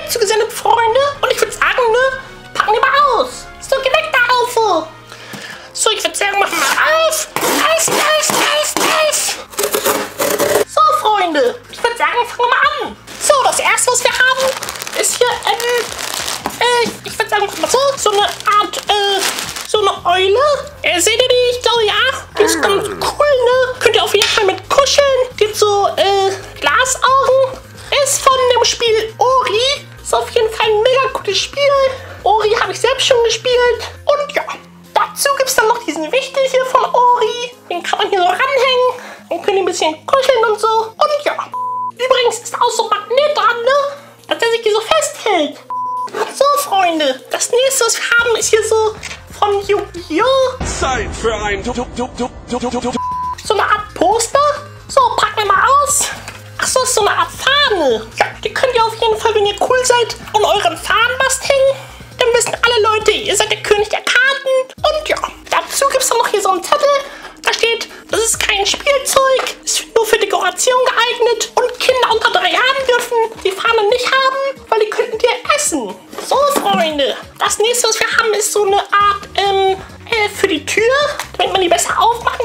Geld zugesendet, Freunde. Und ich würde sagen, ne, packen wir mal aus. So, geh weg da auf. So, ich würde sagen, machen wir mal auf. So, Freunde, ich würde sagen, fangen wir mal an. So, das erste, was wir haben, ist hier, ich würde sagen, so eine Art, so eine Eule. Seht ihr die? Ich glaube, ja. Die ist ganz cool, ne? Könnt ihr auf jeden Fall mit kuscheln. Die hat so, Glasaugen. Ist von dem Spiel Ori. Ist auf jeden Fall ein mega gutes Spiel. Ori habe ich selbst schon gespielt. Und ja, dazu gibt es dann noch diesen Wichtel hier von Ori. Den kann man hier so ranhängen. Dann könnt ihr ein bisschen kuscheln und so. Und ja, übrigens ist auch so ein Magnet dran, ne? Dass der sich hier so festhält. So, Freunde, das nächste, was wir haben, ist hier so von Yu-Gi-Oh! Zeit für ein So eine Art Poster. So, packen wir mal aus. Ach so, ist so eine Art Fahne. Ja, die könnt ihr auf jeden Fall, wenn ihr cool seid, an euren Fahnenmast hängen. Dann wissen alle Leute, ihr seid der König der Karten. Und ja, dazu gibt es dann noch hier so einen Zettel. Da steht, das ist kein Spielzeug, ist nur für Dekoration geeignet. Und Kinder unter 3 Jahren dürfen die Fahne nicht haben, weil die könnten dir essen. So, Freunde, das nächste, was wir haben, ist so eine Art, für die Tür, damit man die besser aufmachen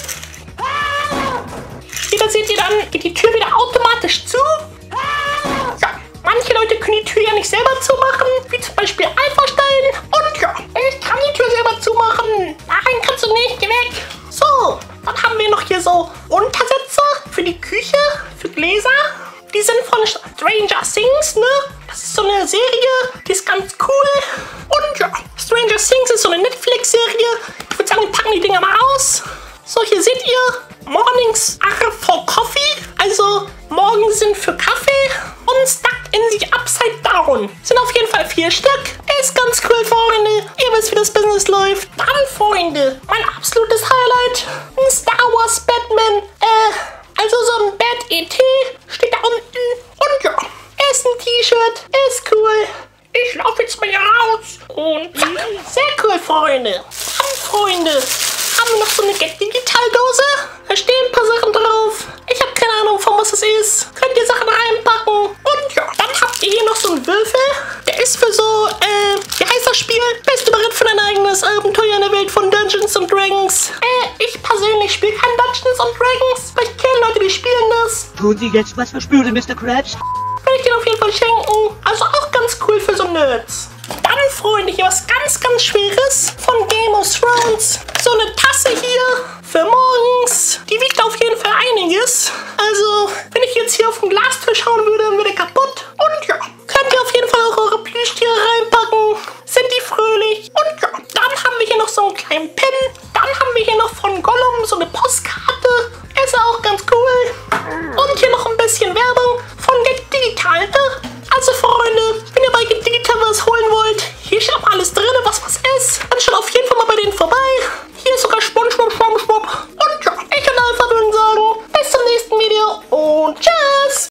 kann. Hier seht ihr, dann geht die Tür wieder automatisch zu. Ja, manche Leute können die Tür ja nicht selber zumachen, wie zum Beispiel Alphastein. Und ja, ich kann die Tür selber zumachen. Nein, kannst du nicht, geh weg. So, dann haben wir noch hier so Untersetzer für die Küche, für Gläser. Die sind von Stranger Things, ne? Das ist so eine Serie, die ist ganz cool. Und ja, Stranger Things ist so eine Netflix-Serie. Ich würde sagen, wir packen die Dinger mal aus. So, hier seht ihr, Mornings are for coffee. Also, morgens sind für Kaffee. Und stuck in the upside down. Sind auf jeden Fall 4 Stück. Ist ganz cool, Freunde. Ihr wisst, wie das Business läuft. Dann, Freunde, mein absolutes Highlight. Ein Star Wars Batman. Also so ein Bad ET. Steht da unten. Und ja, ist ein T-Shirt. Ist cool. Ich laufe jetzt mal hier raus. Und zack. Sehr cool, Freunde. Dann, Freunde, haben wir noch so eine GetDigital Dose. Da stehen ein paar Sachen drauf. Ich habe keine Ahnung, von was es ist. Könnt ihr Sachen reinpacken. Und ja, dann habt ihr hier noch so einen Würfel. Der ist für so, wie heißt das Spiel? Bist du bereit für dein eigenes Abenteuer in der Welt von Dungeons and Dragons? Ich persönlich spiele kein Dungeons and Dragons. Aber ich kenne Leute, die spielen das. Tun Sie jetzt was für Spüle, Mr. Krabs? Will ich den auf jeden Fall schenken. Also auch ganz cool für so Nerds. Dann, Freunde, hier was ganz, ganz Schweres von Game of Thrones. So eine Tasse hier für morgens. Die wiegt auf jeden Fall einiges. Also, wenn ich jetzt hier auf den Glastisch hauen würde, dann würde der kaputt. Und ja, könnt ihr auf jeden Fall auch eure Plüschtiere reinpacken. Sind die fröhlich. Und ja, dann haben wir hier noch so einen kleinen Pin. Dann haben wir hier noch von Gollum so eine Postkarte. Ist auch ganz cool. Und hier noch ein bisschen Werbung von GetDigital. Also, Freunde, wenn ihr bei GetDigital was holen wollt, hier steht auch alles drin, was ist. Dann schaut auf jeden Fall mal bei denen vorbei.